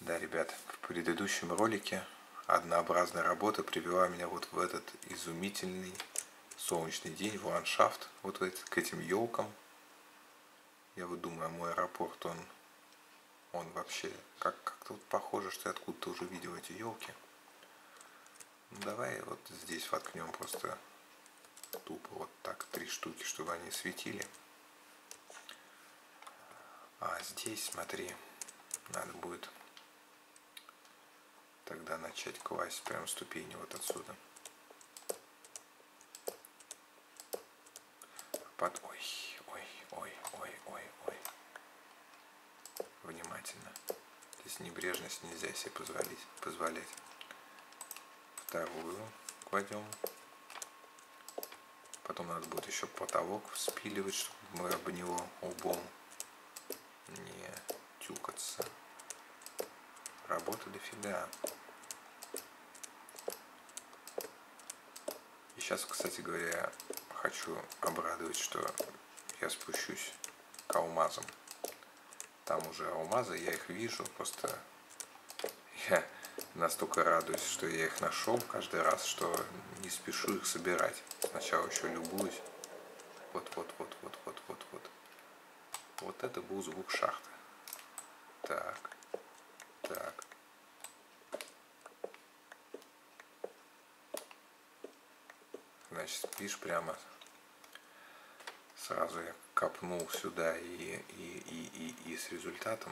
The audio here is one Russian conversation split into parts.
Да, ребят, в предыдущем ролике однообразная работа привела меня вот в этот изумительный солнечный день, в ландшафт, вот к этим елкам. Я вот думаю, мой аэропорт, он вообще как-то вот похоже, что я откуда-то уже видел эти елки. Ну давай вот здесь воткнем просто тупо вот так 3 штуки, чтобы они светили. А здесь, смотри, надо будет тогда начать класть прям ступени вот отсюда. Ой. Внимательно. Здесь небрежность нельзя себе позволять. Вторую кладем. Потом надо будет еще потолок спиливать, чтобы мы об него лбом не тюкаться. Работы дофига. И сейчас, кстати говоря, хочу обрадовать, что я спущусь к алмазам. Там уже алмазы, я их вижу, просто я настолько радуюсь, что я их нашел каждый раз, что не спешу их собирать. Сначала еще любуюсь. Вот. Вот это был звук шахты. Так. Значит, видишь, прямо сразу я копнул сюда и с результатом.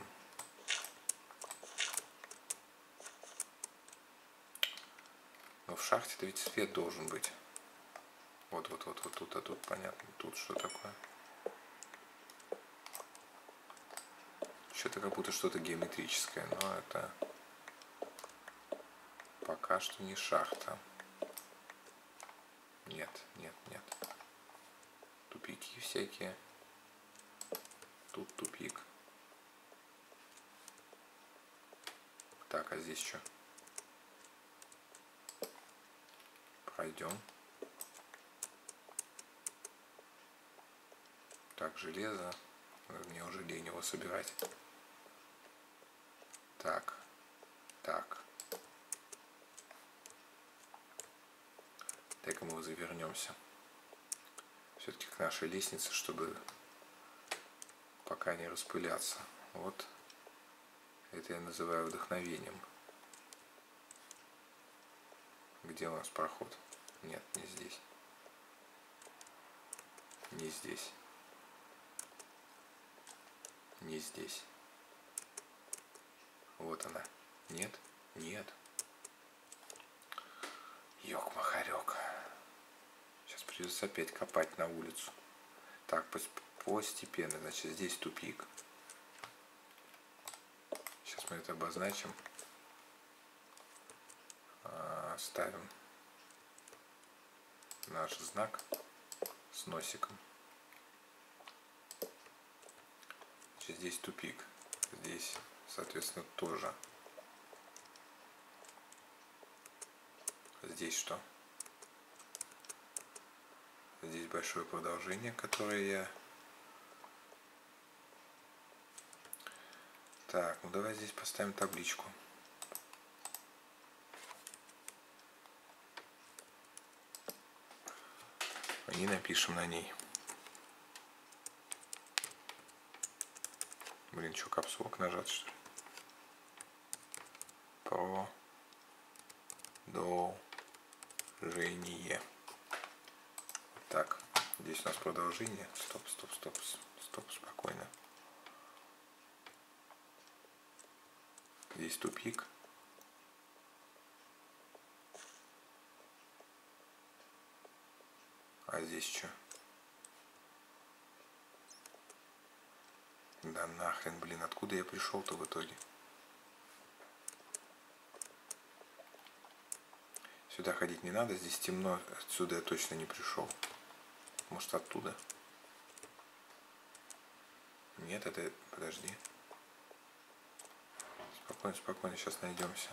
Но в шахте-то ведь свет должен быть. Вот тут, а тут понятно, тут что такое. Что-то как будто что-то геометрическое, но это пока что не шахта. Нет. Тупики всякие. Тут тупик. Так, а здесь что? Пройдем. Так, железо. Мне уже лень его собирать. Так. Так мы завернемся. Все-таки к нашей лестнице, чтобы пока не распыляться. Вот. Это я называю вдохновением. Где у нас проход? Нет, не здесь. Не здесь. Не здесь. Вот она. Нет. Ёк-махарёк. Сейчас придется опять копать на улицу. Так, постепенно. Значит, здесь тупик. Сейчас мы это обозначим. Ставим наш знак с носиком. Значит, здесь тупик. Здесь, соответственно, тоже. Здесь что? Здесь большое продолжение, которое я... Так, ну давай здесь поставим табличку. И напишем на ней. Блин, что, капслок нажать, что ли? Продолжение. Так, здесь у нас продолжение. Стоп, спокойно. Здесь тупик. А здесь что? Да нахрен, блин, откуда я пришел-то в итоге? Сюда ходить не надо, здесь темно, отсюда я точно не пришел. Может, оттуда? Нет, это... Подожди. Спокойно, сейчас найдемся.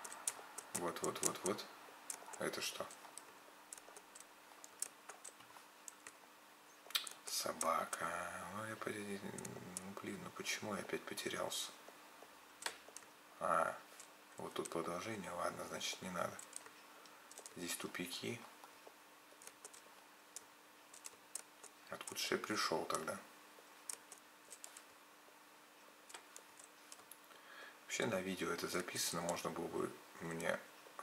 Вот. Это что? Собака. Ну, блин, ну почему я опять потерялся? А, вот тут продолжение. Ладно, значит, не надо. Здесь тупики. Откуда же я пришел тогда? Вообще на видео это записано, можно было бы мне...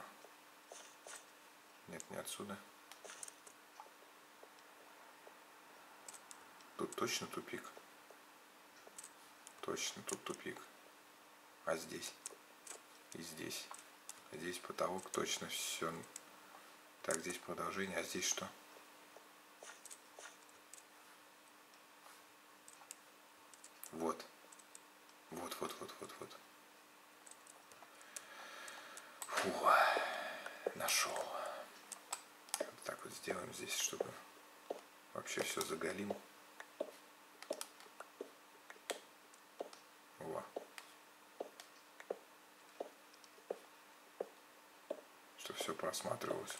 Нет, не отсюда. Тут точно тупик? Точно, тут тупик. А здесь? И здесь. Здесь потолок точно все. Так, здесь продолжение, а здесь что? Вот. Вот. Фу, нашел. Вот так вот сделаем здесь, чтобы вообще все заголим. Во. Чтобы все просматривалось.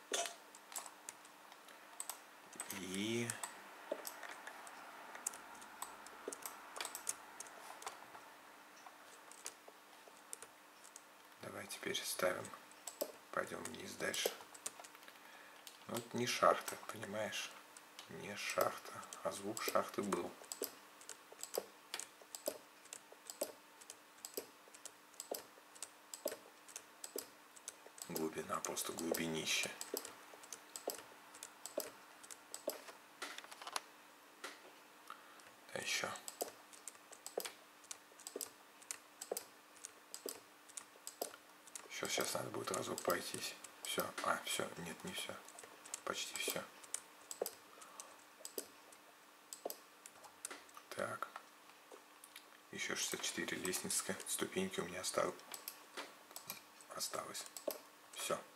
И... Давай теперь ставим. Пойдем вниз дальше. Ну, это не шахта, понимаешь? Не шахта. А звук шахты был. Глубина, просто глубинище. Да еще. Сейчас надо будет разок пройтись. Все. Все. Нет, не все. Почти все. Так. Еще 64 лестницы. Ступеньки у меня осталось. Все.